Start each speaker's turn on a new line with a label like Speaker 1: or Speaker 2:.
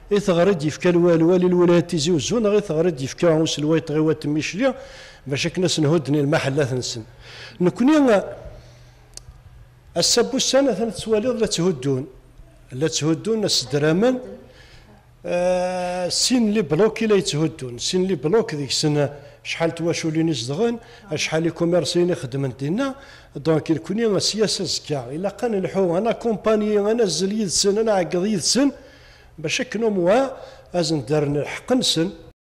Speaker 1: يثغرد يفكا الوالي الولايات تيزي وزون غير ثغرد يفكا عوس الويت غيوات ميشليا باش كناس نهدني المحلات نسن نكوني السب السنة ثلاث سواليض لا تهدون السدرامن سين لي بلوك لا يتهدون سين لي بلوك ذيك السنة شحال تواشولين يصدغن شحال لي كوميرسيين يخدمن دينا دونك يكون السياسة زكا إلا كان الحو أنا كومباني أنا زل يدسن أنا عقد يدسن باش كنو موا أزن دارن الحق نسن